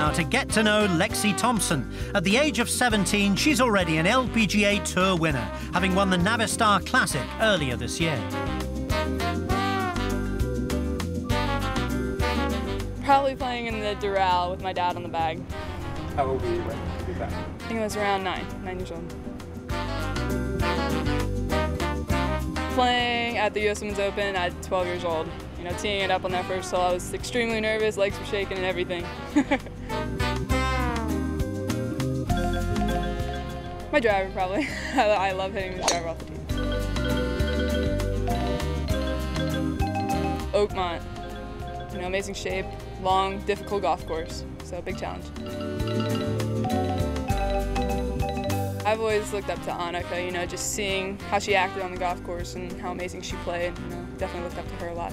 now to get to know Lexi Thompson. At the age of 17, she's already an LPGA Tour winner, having won the Navistar Classic earlier this year. Probably playing in the Doral with my dad on the bag. How old were you when you did that? I think I was around 9 years old. Playing at the US Women's Open at 12 years old. You know, teeing it up on that first hole, I was extremely nervous, legs were shaking and everything. My driver, probably. I love hitting the driver off the tee. Oakmont. You know, amazing shape, long, difficult golf course, so big challenge. I've always looked up to Annika, you know, just seeing how she acted on the golf course and how amazing she played, you know, definitely looked up to her a lot.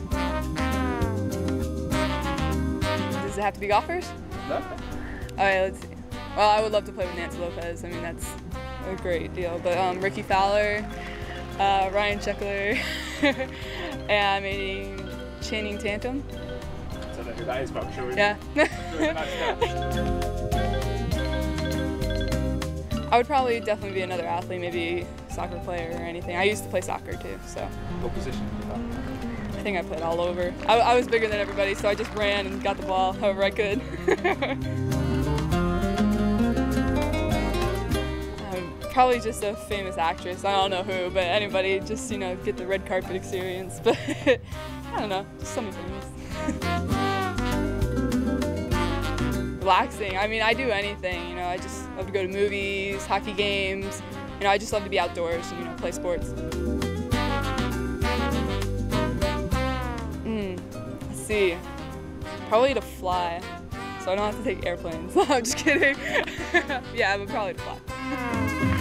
Does it have to be golfers? No. All right, let's see. Well, I would love to play with Nancy Lopez. I mean, that's a great deal. But Ricky Fowler, Ryan Sheckler, and maybe Channing Tatum. I don't know who that is, but I'm sure. Yeah. I would probably definitely be another athlete, maybe soccer player or anything. I used to play soccer too, so. What position was that? I think I played all over. I was bigger than everybody, so I just ran and got the ball however I could. Probably just a famous actress. I don't know who, but anybody, just, you know, get the red carpet experience. But I don't know, just somebody famous. Relaxing. I mean, I do anything. You know, I just love to go to movies, hockey games. You know, I just love to be outdoors and, you know, play sports. Let's see. Probably to fly, so I don't have to take airplanes. I'm just kidding. Yeah, but probably to fly.